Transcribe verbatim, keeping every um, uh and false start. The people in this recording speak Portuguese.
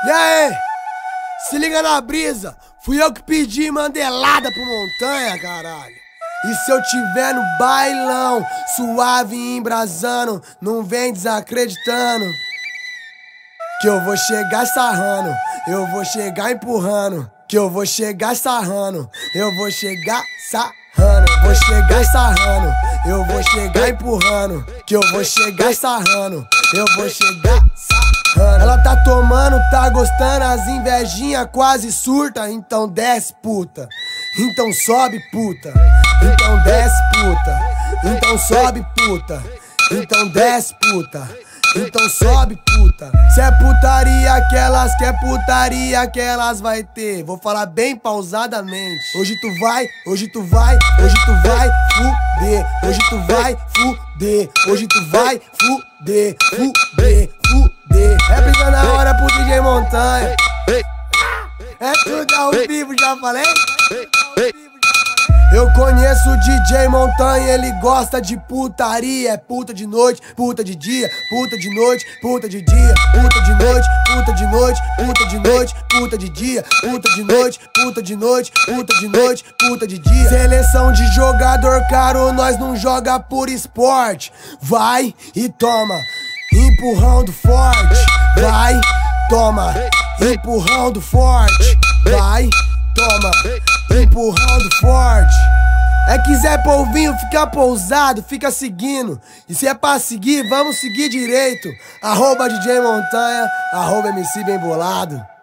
E aí? Se liga na brisa, fui eu que pedi mandelada pro Montanha, caralho. E se eu tiver no bailão, suave e embrasando, não vem desacreditando que eu vou chegar sarrando, eu vou chegar empurrando, que eu vou chegar sarrando, eu vou chegar sarrando, vou chegar sarrando, eu vou chegar empurrando, que eu vou chegar sarrando, eu vou chegar sarrando. Ela tá tomando, tá gostando, as invejinha quase surta. Então desce, puta, então sobe, puta, então desce, puta, então sobe, puta, então desce, puta, então sobe, puta. Se é putaria que elas quer, putaria que elas vai ter. Vou falar bem pausadamente. Hoje tu vai, hoje tu vai, hoje tu vai fuder. Hoje tu vai fuder, hoje tu vai fuder, fuder, fuder. É briga na hora pro D J Montanha. É tudo ao vivo, já falei? Eu conheço o D J Montanha, ele gosta de putaria. É puta de noite, puta de dia, puta de noite, puta de dia, puta de noite, puta de noite, puta de noite, puta de dia, puta de noite, puta de noite, puta de noite, puta de dia. Seleção de jogador caro, nós não joga por esporte. Vai e toma, empurrão do forte. Vai, toma, empurrão do forte. Vai, toma, empurrão do forte. É quiser polvinho, fica pousado, fica seguindo. E se é pra seguir, vamos seguir direito. Arroba D J Montanha, arroba M C Bem Bolado.